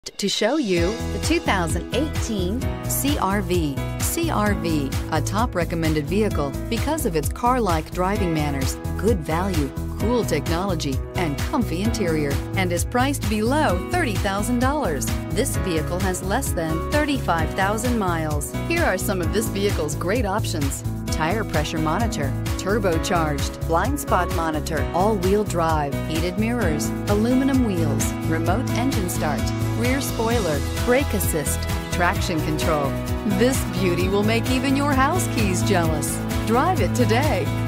To show you the 2018 CR-V. CR-V, a top recommended vehicle because of its car-like driving manners, good value, cool technology, and comfy interior, and is priced below $30,000. This vehicle has less than 35,000 miles. Here are some of this vehicle's great options: tire pressure monitor, turbocharged, blind spot monitor, all-wheel drive, heated mirrors, aluminum wheels, remote engine start, rear spoiler, brake assist, traction control. This beauty will make even your house keys jealous. Drive it today.